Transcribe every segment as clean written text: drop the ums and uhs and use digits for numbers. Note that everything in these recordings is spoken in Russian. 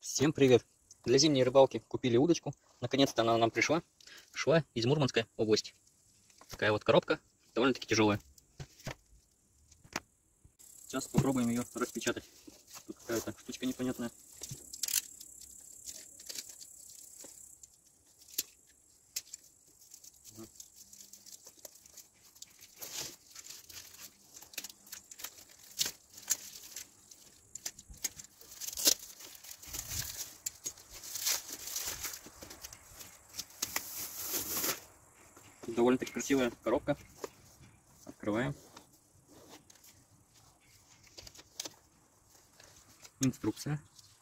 Всем привет! Для зимней рыбалки купили удочку. Наконец-то она нам пришла. Шла из Мурманской области. Такая вот коробка, довольно-таки тяжелая. Сейчас попробуем ее распечатать. Тут какая-то штучка непонятная. Довольно-таки красивая коробка. Открываем. Инструкция.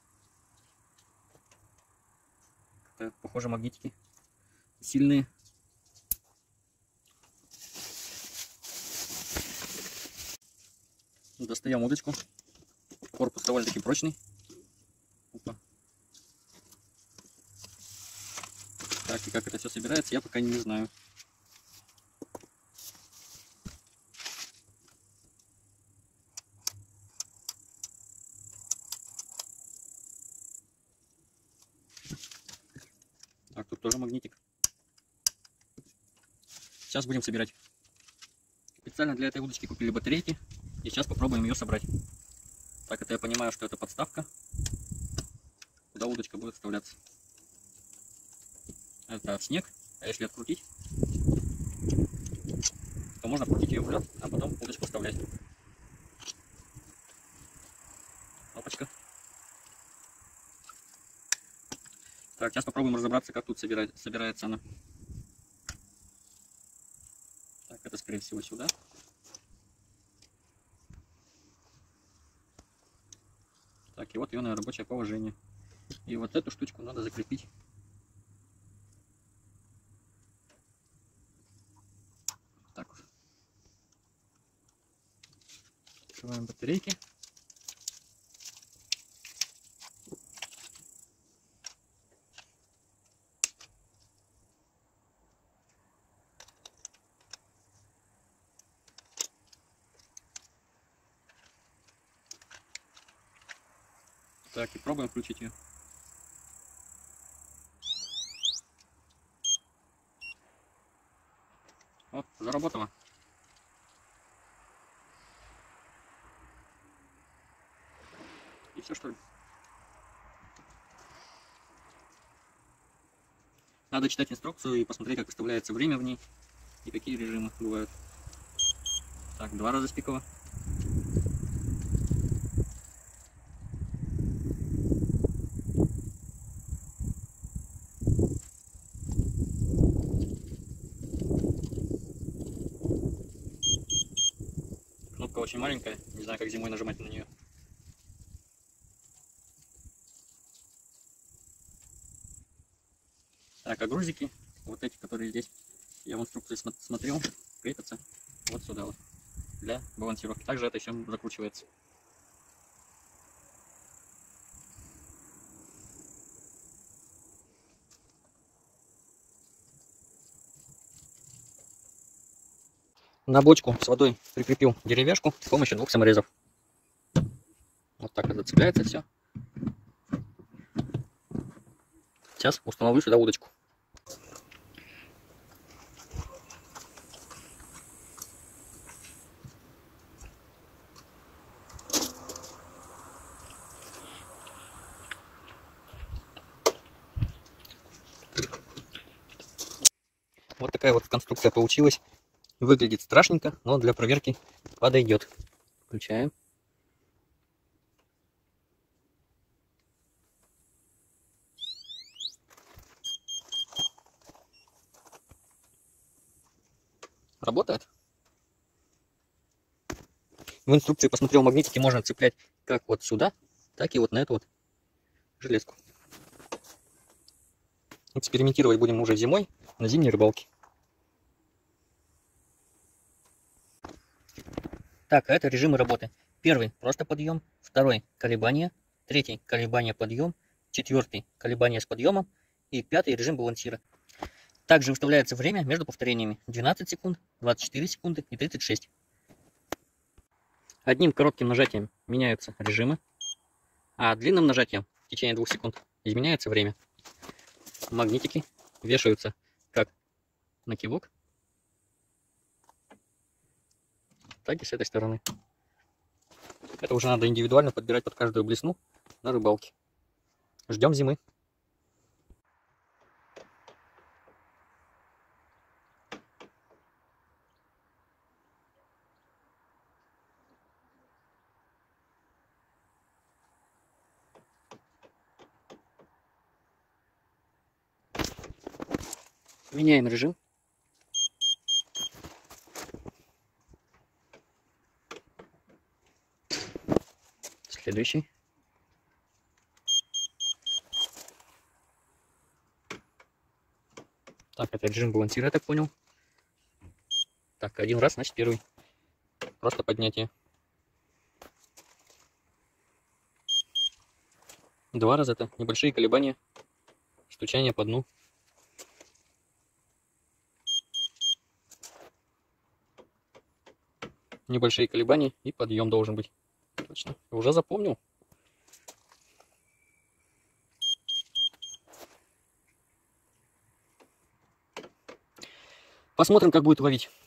Похоже, магнитики сильные. Достаем удочку. Корпус довольно-таки прочный. Опа. Так, и как это все собирается, я пока не знаю. Так, тут тоже магнитик. Сейчас будем собирать. Специально для этой удочки купили батарейки. И сейчас попробуем ее собрать. Так, это я понимаю, что это подставка, куда удочка будет вставляться. Это в снег. А если открутить, то можно вкрутить ее в лед, а потом удочку вставлять. Опачка. Так, сейчас попробуем разобраться, как тут собирается она. Так, это скорее всего сюда. Так, и вот ее на рабочее положение. И вот эту штучку надо закрепить. Так вот. Открываем батарейки. Так, и пробуем включить ее. Вот, заработало. И все, что ли? Надо читать инструкцию и посмотреть, как выставляется время в ней и какие режимы бывают. Так, 2 раза спиково. Кнопка очень маленькая, не знаю, как зимой нажимать на нее. Так, а грузики, вот эти, которые здесь, я в инструкции смотрел, крепятся вот сюда вот, для балансировки. Также это все закручивается. На бочку с водой прикрепил деревяшку с помощью 2 саморезов. Вот так это зацепляется все. Сейчас установлю сюда удочку. Вот такая вот конструкция получилась. Выглядит страшненько, но для проверки подойдет. Включаем. Работает. В инструкции посмотрел, магнитики можно цеплять как вот сюда, так и вот на эту вот железку. Экспериментировать будем уже зимой на зимней рыбалке. Так, а это режимы работы. Первый — просто подъем, второй — колебание, третий — колебание, подъем, четвертый — колебание с подъемом и пятый — режим балансира. Также выставляется время между повторениями: 12 секунд, 24 секунды и 36. Одним коротким нажатием меняются режимы, а длинным нажатием в течение 2 секунд изменяется время. Магнитики вешаются как на кивок, так и с этой стороны. Это уже надо индивидуально подбирать под каждую блесну на рыбалке. Ждем зимы. Меняем режим. Следующий. Так, это режим балансира, я так понял. Так, 1 раз, значит 1. Просто поднятие. 2 раза это небольшие колебания, стучание по дну. Небольшие колебания и подъем должен быть. Точно. Уже запомнил. Посмотрим, как будет ловить.